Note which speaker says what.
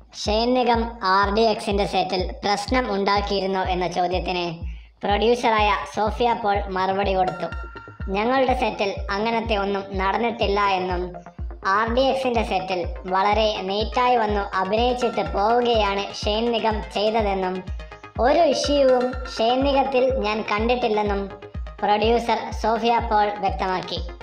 Speaker 1: Shane Nigam RDXന്റെ സെറ്റിൽ പ്രശ്നം ഉണ്ടാക്കിയിരുന്നോ എന്ന ചോദ്യത്തിന് പ്രൊഡ്യൂസറായ സോഫിയ പോൾ മറുപടി കൊടുത്തു. ഞങ്ങളുടെ സെറ്റിൽ അങ്ങനത്തെ ഒന്നും നടന്നിട്ടില്ല എന്നും RDXന്റെ സെറ്റിൽ വളരെ നീറ്റായി വന്നു അഭിനയിച്ചിട്ട് പോവുകയാണ് ഷെയ്ൻ നിഗം ചെയ്തതെന്നും ഒരു ഇഷ്യൂവും ഷെയ്ൻ നിഗത്തിൽ ഞാൻ കണ്ടിട്ടില്ലെന്നും പ്രൊഡ്യൂസർ സോഫിയ പോൾ വ്യക്തമാക്കി.